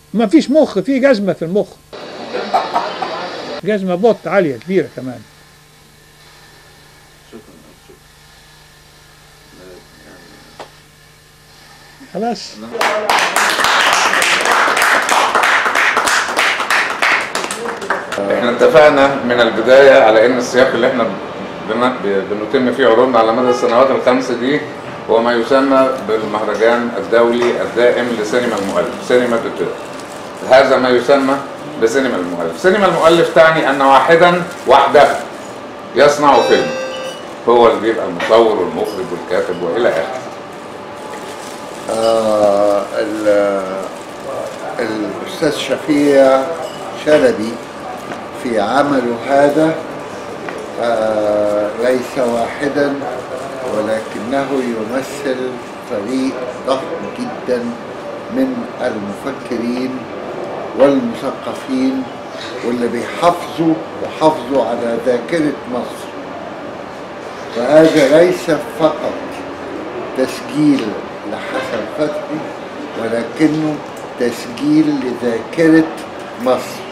ما فيش مخ، في جزمة في المخ، جزمة بط عالية كبيرة كمان. خلاص. احنا اتفقنا من البداية على ان السياق اللي احنا بنتم فيه عروضنا على مدى السنوات الخمس دي هو ما يسمى بالمهرجان الدولي الدائم لسينما المؤلف، سينما دوتور. هذا ما يسمى بسينما المؤلف. سينما المؤلف تعني ان واحدا وحده يصنع فيلم، هو اللي بيبقى المصور والمخرج والكاتب والى اخره. الأستاذ شفيع شلبي في عمله هذا ليس واحدا، ولكنه يمثل فريق ضخم جدا من المفكرين والمثقفين واللي بيحافظوا على ذاكرة مصر. فهذا ليس فقط تسجيل لحسن فتحي، ولكنه تسجيل لذاكرة مصر.